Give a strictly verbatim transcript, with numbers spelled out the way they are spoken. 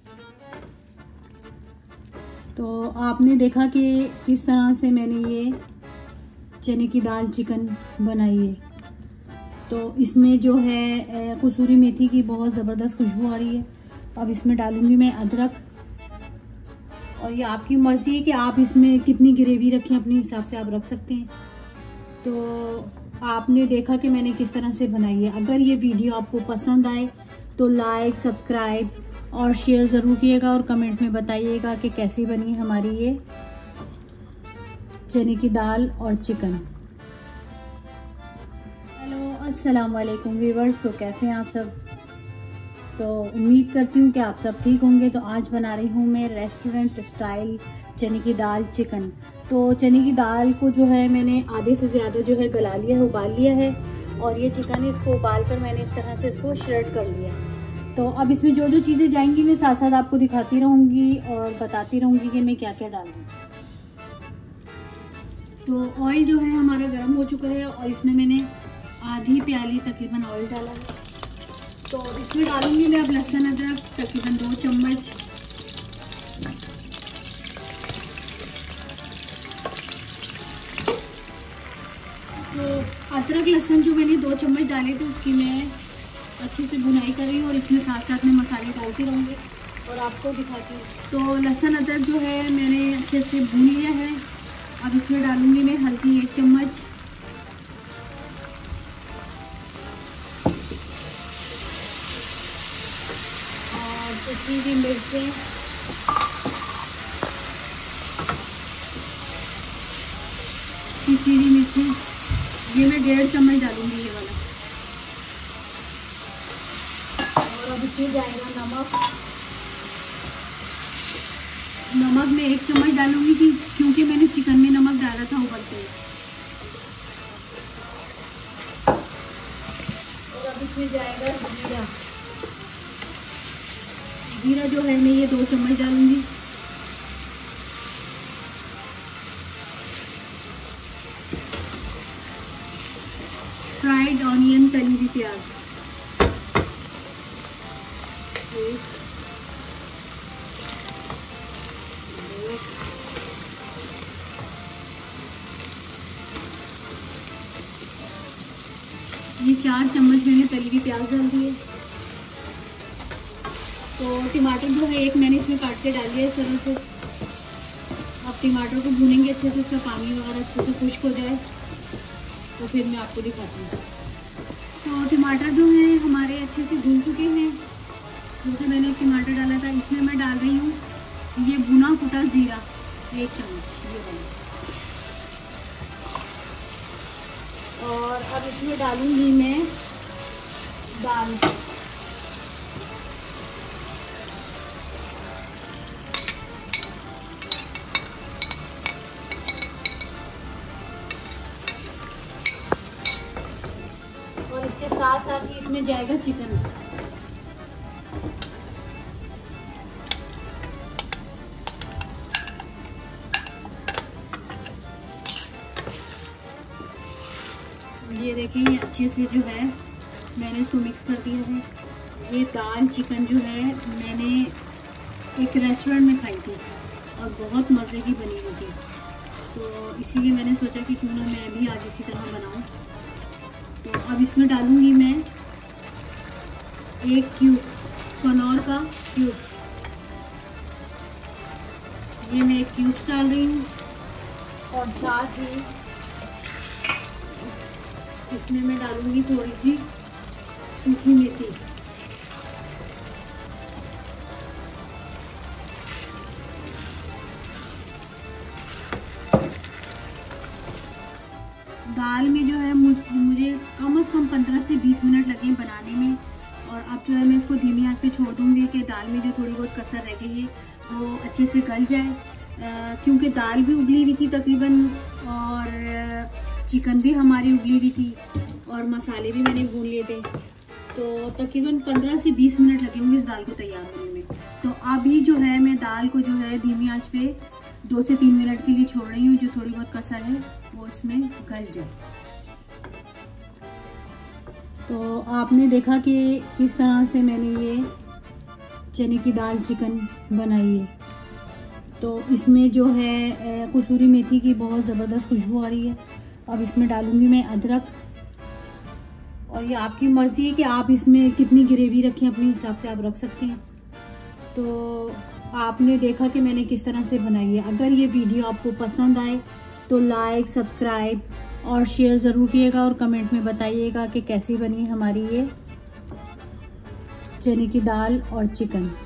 तो आपने देखा कि किस तरह से मैंने ये चने की दाल चिकन बनाई है। तो इसमें जो है कसूरी मेथी की बहुत ज़बरदस्त खुशबू आ रही है। अब इसमें डालूंगी मैं अदरक, और ये आपकी मर्ज़ी है कि आप इसमें कितनी ग्रेवी रखें, अपने हिसाब से आप रख सकते हैं। तो आपने देखा कि मैंने किस तरह से बनाई है। अगर ये वीडियो आपको पसंद आए तो लाइक, सब्सक्राइब और शेयर ज़रूर कीजिएगा, और कमेंट में बताइएगा कि कैसी बनी हमारी ये चने की दाल और चिकन। हेलो, अस्सलाम वालेकुम व्यूअर्स। तो कैसे हैं आप सब? तो उम्मीद करती हूँ कि आप सब ठीक होंगे। तो आज बना रही हूँ मैं रेस्टोरेंट स्टाइल चने की दाल चिकन। तो चने की दाल को जो है मैंने आधे से ज़्यादा जो है गला लिया है, उबाल लिया है, और ये चिकन है इसको उबाल कर मैंने इस तरह से इसको श्रेड कर लिया। तो अब इसमें जो जो चीज़ें जाएंगी मैं साथ साथ आपको दिखाती रहूँगी और बताती रहूँगी कि मैं क्या क्या डाल दूँ। तो ऑयल जो है हमारा गर्म हो चुका है, और इसमें मैंने आधी प्याली तकरीबन ऑयल डाला है। तो इसमें डालूंगी मैं अब लहसुन अदरक तकरीबन दो चम्मच, तो अदरक लहसुन जो मैंने दो चम्मच डाले थे उसकी मैं अच्छे से भुनाई कर रही हूँ, और इसमें साथ साथ में मसाले डालती रहूँगी और आपको दिखाती हूँ। तो लहसुन अदरक जो है मैंने अच्छे से भून लिया है। अब इसमें डालूंगी मैं हल्दी एक चम्मच, और कुटी हुई मिर्चें, पिसी हुई मिर्ची, ये मैं डेढ़ चम्मच डालूंगी ये वाला। और अब इसमें जाएगा नमक। नमक मैं एक चम्मच डालूंगी कि क्योंकि मैंने चिकन में नमक डाला था उबलते हुए। और अब इसमें जाएगा जीरा। जीरा जो है मैं ये दो चम्मच डालूंगी। फ्राइड ऑनियन, तली हुई प्याज, ये चार चम्मच मैंने तली हुई प्याज डाल दी है। तो टमाटर जो है एक मैंने इसमें काट के डाल दिया इस तरह से। अब टमाटर को भूनेंगे अच्छे से, इसका पानी वगैरह अच्छे से खुश्क हो जाए, तो फिर मैं आपको दिखाती हूँ। तो टमाटर जो है हमारे अच्छे से भून चुके हैं, क्योंकि मैंने टमाटर डाला था। इसमें मैं डाल रही हूँ ये भुना कुटा जीरा एक चम्मच, ये वाला। और अब इसमें डालूंगी मैं दाल। और इसके साथ साथ ही इसमें जाएगा चिकन। ये देखिए, ये अच्छे से जो है मैंने इसको मिक्स कर दिया है। ये दाल चिकन जो है मैंने एक रेस्टोरेंट में खाई थी और बहुत मज़े की बनी हुई थी, तो इसीलिए मैंने सोचा कि क्यों ना मैं भी आज इसी तरह बनाऊं। तो अब इसमें डालूंगी मैं एक क्यूब्स कनौर का क्यूब्स, ये मैं एक क्यूब्स डाल रही हूँ। और साथ ही इसमें मैं डालूंगी थोड़ी सी सूखी मेथी। दाल में जो है मुझे कम से कम पंद्रह से बीस मिनट लगे बनाने में, और अब जो है मैं इसको धीमी आंच पे छोड़ दूंगी कि दाल में जो थोड़ी बहुत कसर रह गई है वो अच्छे से गल जाए, आ, क्योंकि दाल भी उबली हुई थी तकरीबन, और चिकन भी हमारी उबली हुई थी, और मसाले भी मैंने भून लिए थे। तो तकरीबन पंद्रह से बीस मिनट लगे होंगे इस दाल को तैयार होने में। तो अभी जो है मैं दाल को जो है धीमी आंच पे दो से तीन मिनट के लिए छोड़ रही हूँ, जो थोड़ी बहुत कसर है वो इसमें गल जाए। तो आपने देखा कि किस तरह से मैंने ये चने की दाल चिकन बनाइए। तो इसमें जो है कसूरी मेथी की बहुत ज़बरदस्त खुशबू आ रही है। अब इसमें डालूंगी मैं अदरक, और ये आपकी मर्ज़ी है कि आप इसमें कितनी ग्रेवी रखें, अपने हिसाब से आप रख सकते हैं। तो आपने देखा कि मैंने किस तरह से बनाई है। अगर ये वीडियो आपको पसंद आए तो लाइक, सब्सक्राइब और शेयर ज़रूर कीजिएगा, और कमेंट में बताइएगा कि कैसी बनी हमारी ये चने की दाल और चिकन।